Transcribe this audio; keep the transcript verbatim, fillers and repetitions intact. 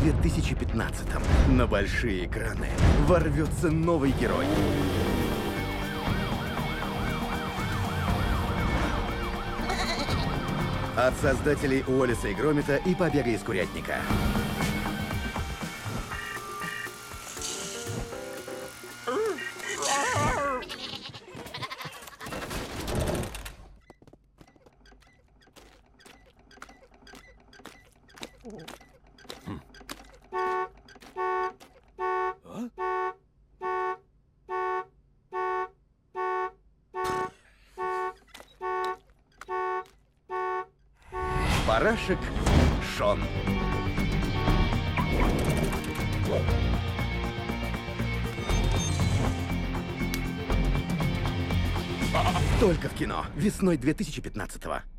две тысячи пятнадцатом на большие экраны ворвется новый герой. От создателей Уоллеса и Громита и Побега из Курятника. Барашек Шон. Только в кино весной две тысячи пятнадцатого.